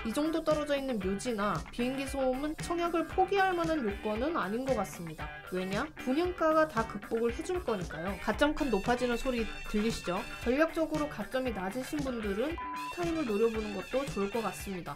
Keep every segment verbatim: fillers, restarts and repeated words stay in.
이 정도 떨어져 있는 묘지나 비행기 소음은 청약을 포기할 만한 요건은 아닌 것 같습니다. 왜냐? 분양가가 다 극복을 해줄 거니까요. 가점 칸 높아지는 소리 들리시죠? 전략적으로 가점이 낮으신 분들은 타임을 노려보는 것도 좋을 것 같습니다.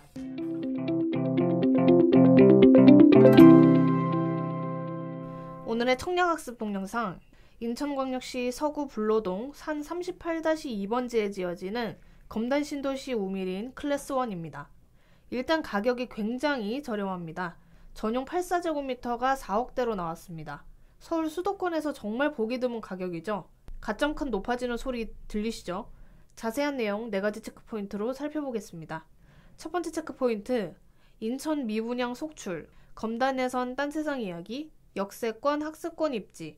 오늘의 청약학습 동영상, 인천광역시 서구 불로동 산 삼십팔 이 번지에 지어지는 검단 신도시 우미린 클래스 일입니다. 일단 가격이 굉장히 저렴합니다. 전용 팔십사 제곱미터가 사억대로 나왔습니다. 서울 수도권에서 정말 보기 드문 가격이죠. 가점 칸 높아지는 소리 들리시죠? 자세한 내용 네 가지 체크포인트로 살펴보겠습니다. 첫 번째 체크포인트, 인천 미분양 속출, 검단에선 딴세상 이야기, 역세권 학습권 입지,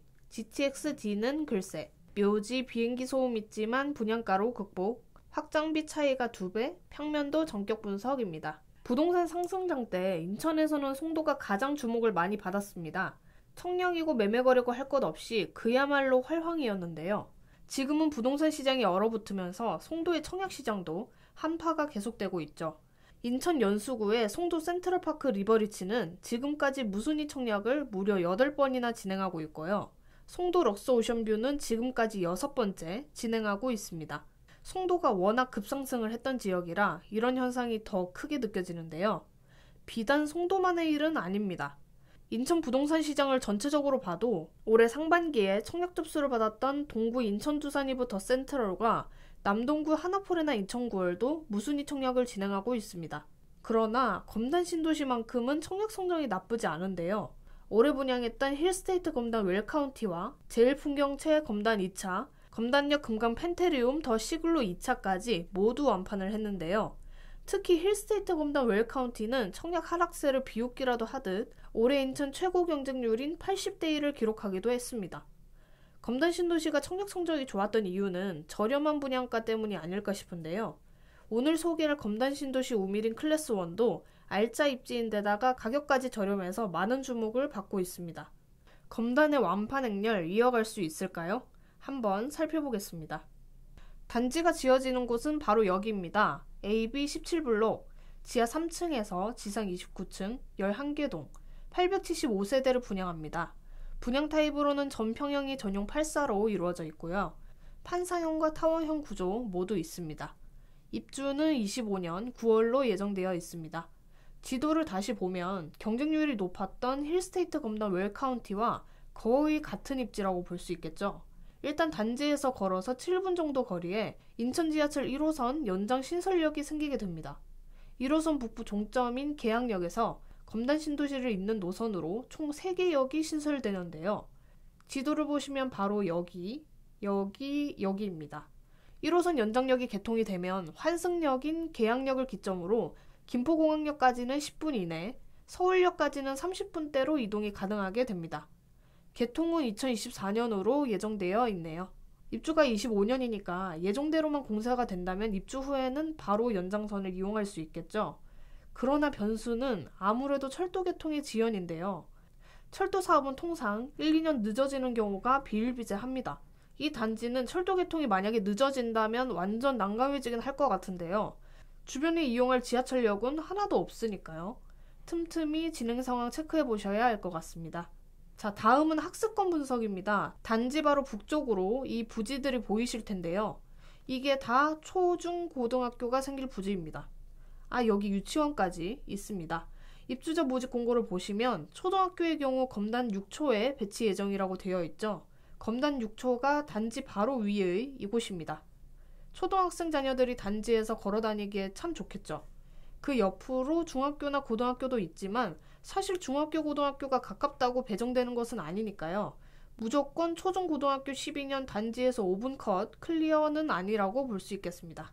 지티엑스디는 글쎄, 묘지 비행기 소음 있지만 분양가로 극복, 확장비 차이가 두 배, 평면도 전격 분석입니다. 부동산 상승장 때 인천에서는 송도가 가장 주목을 많이 받았습니다. 청약이고 매매 거래고 할 것 없이 그야말로 활황이었는데요. 지금은 부동산 시장이 얼어붙으면서 송도의 청약 시장도 한파가 계속되고 있죠. 인천 연수구의 송도 센트럴파크 리버리치는 지금까지 무순위 청약을 무려 여덟 번이나 진행하고 있고요. 송도 럭스 오션뷰는 지금까지 여섯 번째 진행하고 있습니다. 송도가 워낙 급상승을 했던 지역이라 이런 현상이 더 크게 느껴지는데요. 비단 송도만의 일은 아닙니다. 인천 부동산 시장을 전체적으로 봐도 올해 상반기에 청약 접수를 받았던 동구 인천두산이브 더 센트럴과 남동구 하나포레나 인천구월도 무순위 청약을 진행하고 있습니다. 그러나 검단 신도시만큼은 청약 성적이 나쁘지 않은데요. 올해 분양했던 힐스테이트 검단 웰카운티와 제일풍경채 검단 이 차, 검단역 금강 펜테리움 더 시글로 이 차까지 모두 완판을 했는데요. 특히 힐스테이트 검단 웰카운티는 청약 하락세를 비웃기라도 하듯 올해 인천 최고 경쟁률인 팔십 대 일을 기록하기도 했습니다. 검단 신도시가 청약 성적이 좋았던 이유는 저렴한 분양가 때문이 아닐까 싶은데요. 오늘 소개할 검단 신도시 우미린 클래스 일도 알짜 입지인데다가 가격까지 저렴해서 많은 주목을 받고 있습니다. 검단의 완판 행렬 이어갈 수 있을까요? 한번 살펴보겠습니다. 단지가 지어지는 곳은 바로 여기입니다. 에이비 십칠 블록, 지하 삼 층에서 지상 이십구 층, 열한 개 동, 팔백칠십오 세대를 분양합니다. 분양 타입으로는 전평형이 전용 팔사로 이루어져 있고요. 판상형과 타워형 구조 모두 있습니다. 입주는 이십오 년 구월로 예정되어 있습니다. 지도를 다시 보면 경쟁률이 높았던 힐스테이트 검단 웰카운티와 거의 같은 입지라고 볼 수 있겠죠. 일단 단지에서 걸어서 칠 분 정도 거리에 인천 지하철 일 호선 연장 신설역이 생기게 됩니다. 일 호선 북부 종점인 계양역에서 검단 신도시를 잇는 노선으로 총 세 개 역이 신설되는데요. 지도를 보시면 바로 여기, 여기, 여기입니다. 일 호선 연장역이 개통이 되면 환승역인 계양역을 기점으로 김포공항역까지는 십 분 이내, 서울역까지는 삼십 분대로 이동이 가능하게 됩니다. 개통은 이천이십사 년으로 예정되어 있네요. 입주가 이십오 년이니까 예정대로만 공사가 된다면 입주 후에는 바로 연장선을 이용할 수 있겠죠. 그러나 변수는 아무래도 철도 개통의 지연인데요. 철도 사업은 통상 일, 이 년 늦어지는 경우가 비일비재합니다. 이 단지는 철도 개통이 만약에 늦어진다면 완전 난감해지긴 할 것 같은데요. 주변에 이용할 지하철역은 하나도 없으니까요. 틈틈이 진행 상황 체크해 보셔야 할 것 같습니다. 자, 다음은 학습권 분석입니다. 단지 바로 북쪽으로 이 부지들이 보이실 텐데요. 이게 다 초, 중, 고등학교가 생길 부지입니다. 아, 여기 유치원까지 있습니다. 입주자 모집 공고를 보시면 초등학교의 경우 검단 육 초에 배치 예정이라고 되어 있죠. 검단 육 초가 단지 바로 위의 이곳입니다. 초등학생 자녀들이 단지에서 걸어 다니기에 참 좋겠죠. 그 옆으로 중학교나 고등학교도 있지만 사실 중학교, 고등학교가 가깝다고 배정되는 것은 아니니까요. 무조건 초중, 고등학교 십이 년 단지에서 오 분 컷 클리어는 아니라고 볼 수 있겠습니다.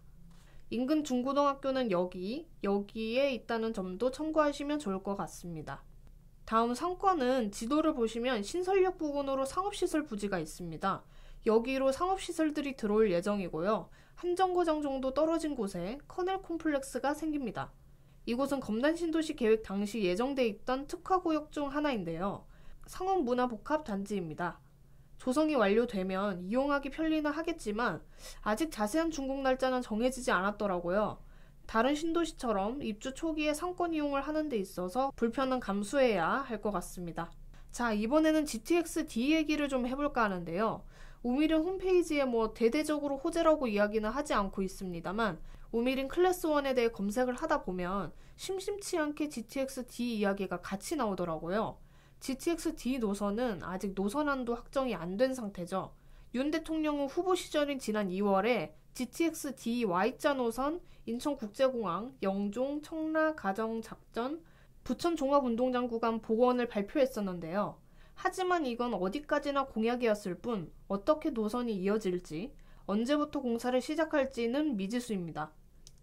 인근 중고등학교는 여기, 여기에 있다는 점도 참고하시면 좋을 것 같습니다. 다음 상권은 지도를 보시면 신설역 부근으로 상업시설 부지가 있습니다. 여기로 상업시설들이 들어올 예정이고요. 한 정거장 정도 떨어진 곳에 커넬 콤플렉스가 생깁니다. 이곳은 검단 신도시 계획 당시 예정돼 있던 특화구역 중 하나인데요. 상업문화복합단지입니다. 조성이 완료되면 이용하기 편리는 하겠지만 아직 자세한 준공 날짜는 정해지지 않았더라고요. 다른 신도시처럼 입주 초기에 상권 이용을 하는 데 있어서 불편은 감수해야 할 것 같습니다. 자, 이번에는 지티엑스-D 얘기를 좀 해볼까 하는데요. 우미린 홈페이지에 뭐 대대적으로 호재라고 이야기는 하지 않고 있습니다만 우미린 클래스 원에 대해 검색을 하다 보면 심심치 않게 지티엑스-D 이야기가 같이 나오더라고요. 지티엑스-D 노선은 아직 노선안도 확정이 안 된 상태죠. 윤 대통령은 후보 시절인 지난 이월에 지티엑스-D Y자 노선 인천국제공항, 영종, 청라, 가정작전, 부천 종합운동장 구간 복원을 발표했었는데요. 하지만 이건 어디까지나 공약이었을 뿐 어떻게 노선이 이어질지, 언제부터 공사를 시작할지는 미지수입니다.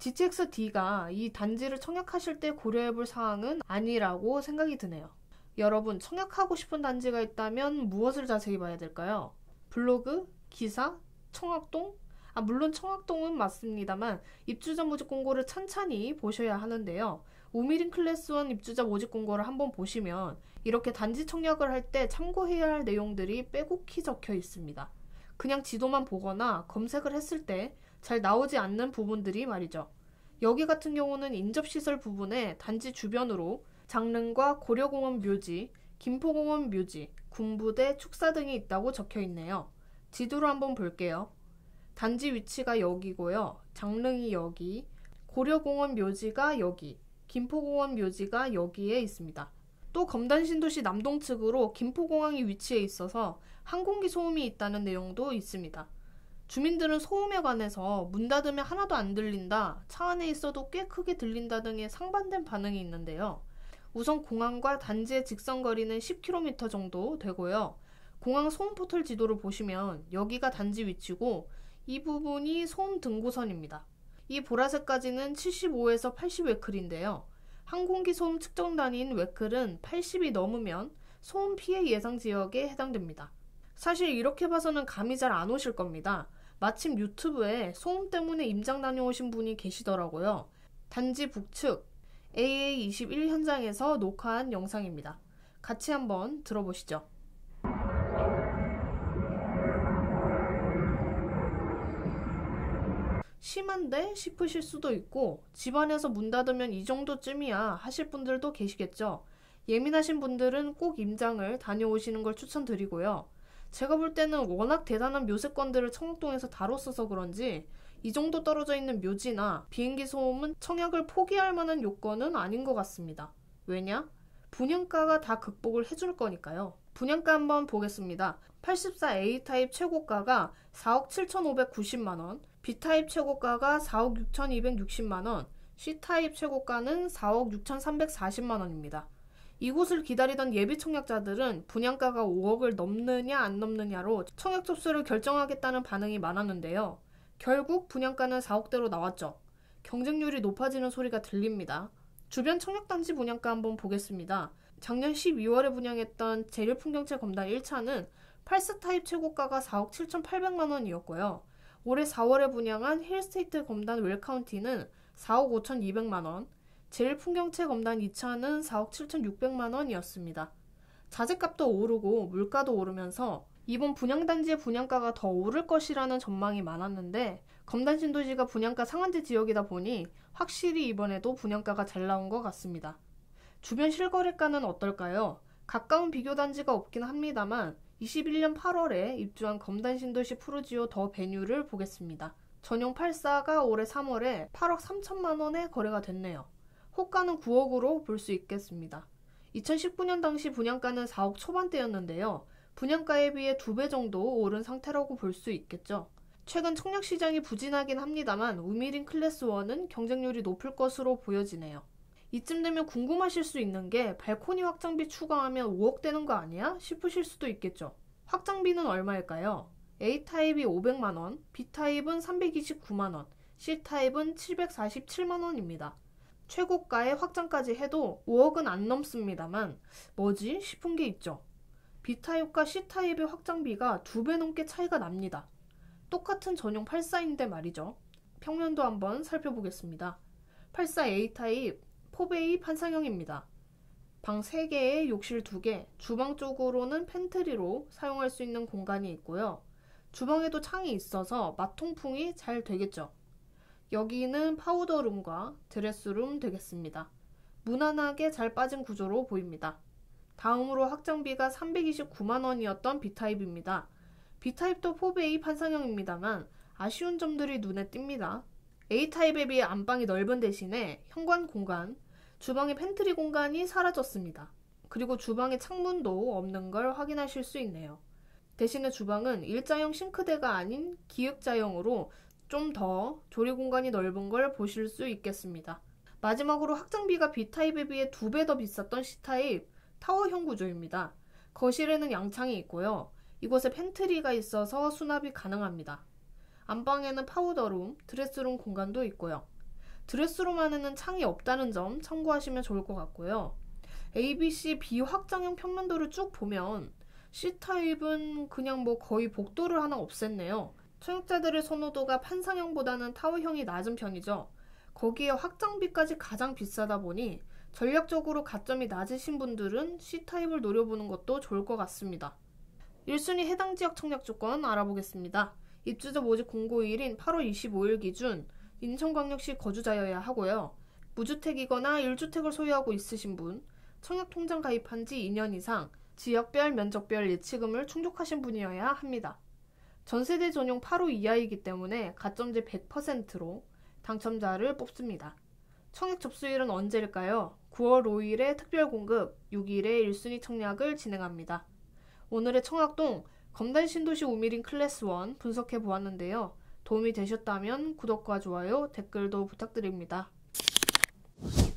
지티엑스-D가 이 단지를 청약하실 때 고려해볼 사항은 아니라고 생각이 드네요. 여러분, 청약하고 싶은 단지가 있다면 무엇을 자세히 봐야 될까요? 블로그? 기사? 청학동? 아, 물론 청학동은 맞습니다만 입주자 모집 공고를 찬찬히 보셔야 하는데요. 우미린 클래스 원 입주자 모집 공고를 한번 보시면 이렇게 단지 청약을 할 때 참고해야 할 내용들이 빼곡히 적혀 있습니다. 그냥 지도만 보거나 검색을 했을 때 잘 나오지 않는 부분들이 말이죠. 여기 같은 경우는 인접시설 부분에 단지 주변으로 장릉과 고려공원 묘지, 김포공원 묘지, 군부대, 축사 등이 있다고 적혀 있네요. 지도로 한번 볼게요. 단지 위치가 여기고요. 장릉이 여기, 고려공원 묘지가 여기, 김포공원 묘지가 여기에 있습니다. 또 검단신도시 남동 측으로 김포공항이 위치해 있어서 항공기 소음이 있다는 내용도 있습니다. 주민들은 소음에 관해서 문 닫으면 하나도 안 들린다, 차 안에 있어도 꽤 크게 들린다 등의 상반된 반응이 있는데요. 우선 공항과 단지의 직선거리는 십 킬로미터 정도 되고요. 공항 소음 포털 지도를 보시면 여기가 단지 위치고 이 부분이 소음 등고선입니다. 이 보라색까지는 칠십오에서 팔십 웨클인데요. 항공기 소음 측정 단위인 웨클은 팔십이 넘으면 소음 피해 예상 지역에 해당됩니다. 사실 이렇게 봐서는 감이 잘 안 오실 겁니다. 마침 유튜브에 소음 때문에 임장 다녀오신 분이 계시더라고요. 단지 북측 에이에이 이십일 현장에서 녹화한 영상입니다. 같이 한번 들어보시죠. 심한데 싶으실 수도 있고 집안에서 문 닫으면 이 정도쯤이야 하실 분들도 계시겠죠. 예민하신 분들은 꼭 임장을 다녀오시는 걸 추천드리고요. 제가 볼 때는 워낙 대단한 묘세권들을 청학동에서 다뤘어서 그런지 이 정도 떨어져 있는 묘지나 비행기 소음은 청약을 포기할 만한 요건은 아닌 것 같습니다. 왜냐? 분양가가 다 극복을 해줄 거니까요. 분양가 한번 보겠습니다. 팔십사 에이 타입 최고가가 사억 칠천오백구십만 원, B 타입 최고가가 사억 육천이백육십만 원, C 타입 최고가는 사억 육천삼백사십만 원입니다. 이곳을 기다리던 예비 청약자들은 분양가가 오억을 넘느냐 안 넘느냐로 청약 접수를 결정하겠다는 반응이 많았는데요. 결국 분양가는 사억대로 나왔죠. 경쟁률이 높아지는 소리가 들립니다. 주변 청약단지 분양가 한번 보겠습니다. 작년 십이월에 분양했던 제일풍경채 검단 일 차는 팔사 타입 최고가가 사억 칠천팔백만 원이었고요. 올해 사월에 분양한 힐스테이트 검단 웰카운티는 사억 오천이백만 원, 제일풍경채 검단 이 차는 사억 칠천육백만 원이었습니다. 자재값도 오르고 물가도 오르면서 이번 분양단지의 분양가가 더 오를 것이라는 전망이 많았는데 검단신도시가 분양가 상한제 지역이다 보니 확실히 이번에도 분양가가 잘 나온 것 같습니다. 주변 실거래가는 어떨까요? 가까운 비교단지가 없긴 합니다만 이십일 년 팔월에 입주한 검단신도시 푸르지오 더 베뉴를 보겠습니다. 전용 팔사가 올해 삼월에 팔억 삼천만 원에 거래가 됐네요. 호가는 구억으로 볼 수 있겠습니다. 이천십구 년 당시 분양가는 사억 초반대였는데요. 분양가에 비해 두 배 정도 오른 상태라고 볼 수 있겠죠. 최근 청약시장이 부진하긴 합니다만 우미린 클래스 원은 경쟁률이 높을 것으로 보여지네요. 이쯤 되면 궁금하실 수 있는 게 발코니 확장비 추가하면 오억 되는 거 아니야? 싶으실 수도 있겠죠. 확장비는 얼마일까요? A 타입이 오백만 원, B 타입은 삼백이십구만 원, C 타입은 칠백사십칠만 원입니다. 최고가의 확장까지 해도 오억은 안 넘습니다만 뭐지 싶은 게 있죠. B 타입과 C 타입의 확장비가 두 배 넘게 차이가 납니다. 똑같은 전용 팔사인데 말이죠. 평면도 한번 살펴보겠습니다. 팔사 에이 타입 포베이 판상형입니다. 방 세 개에 욕실 두 개, 주방 쪽으로는 팬트리로 사용할 수 있는 공간이 있고요. 주방에도 창이 있어서 맛통풍이 잘 되겠죠. 여기는 파우더룸과 드레스룸 되겠습니다. 무난하게 잘 빠진 구조로 보입니다. 다음으로 확장비가 삼백이십구만 원이었던 B타입입니다. B타입도 포베이 판상형입니다만 아쉬운 점들이 눈에 띕니다. A타입에 비해 안방이 넓은 대신에 현관 공간, 주방의 팬트리 공간이 사라졌습니다. 그리고 주방에 창문도 없는 걸 확인하실 수 있네요. 대신에 주방은 일자형 싱크대가 아닌 기역자형으로 좀 더 조리 공간이 넓은 걸 보실 수 있겠습니다. 마지막으로 확장비가 B타입에 비해 두 배 더 비쌌던 C타입 타워형 구조입니다. 거실에는 양창이 있고요. 이곳에 팬트리가 있어서 수납이 가능합니다. 안방에는 파우더룸, 드레스룸 공간도 있고요. 드레스룸 안에는 창이 없다는 점 참고하시면 좋을 것 같고요. A, B, C, B 확장형 평면도를 쭉 보면 C타입은 그냥 뭐 거의 복도를 하나 없앴네요. 청약자들의 선호도가 판상형보다는 타워형이 낮은 편이죠. 거기에 확장비까지 가장 비싸다 보니 전략적으로 가점이 낮으신 분들은 C타입을 노려보는 것도 좋을 것 같습니다. 일 순위 해당 지역 청약 조건 알아보겠습니다. 입주자 모집 공고일인 팔월 이십오일 기준 인천광역시 거주자여야 하고요. 무주택이거나 일 주택을 소유하고 있으신 분, 청약통장 가입한 지 이 년 이상, 지역별, 면적별 예치금을 충족하신 분이어야 합니다. 전세대 전용 팔 호 이하이기 때문에 가점제 백 퍼센트로 당첨자를 뽑습니다. 청약 접수일은 언제일까요? 구월 오일에 특별공급, 육일에 일 순위 청약을 진행합니다. 오늘의 청약동 검단 신도시 우미린 클래스 일 분석해 보았는데요. 도움이 되셨다면 구독과 좋아요, 댓글도 부탁드립니다.